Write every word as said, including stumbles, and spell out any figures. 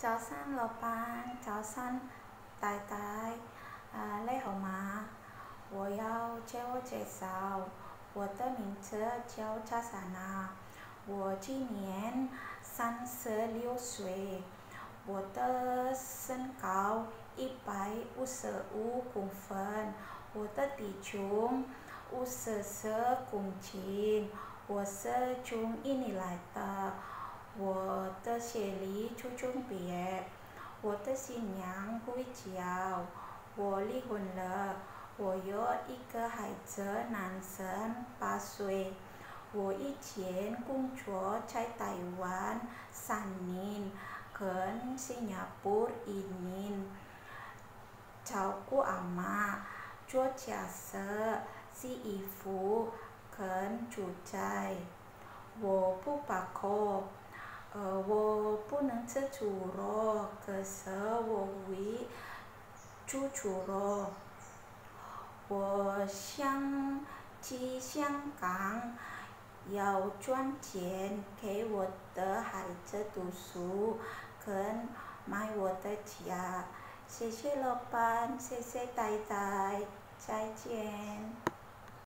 早上老板，早上呆呆，啊，你好吗？我要自我介绍，我的名字叫查莎娜，我今年三十六岁，我的身高一百五十五公分，我的体重五十四公斤，我是从印尼来的。我的学历初中毕业，我的新娘会教，我离婚了，我有一个孩子，男生八岁。我以前工作在台湾三年，跟新加坡一年，照顾阿妈，做家事，洗衣服，跟煮菜。我不罢休。呃，我不能吃猪肉，可是我会煮猪肉。我想去香港，要赚钱给我的孩子读书，跟买我的家。谢谢老板，谢谢太太，再见。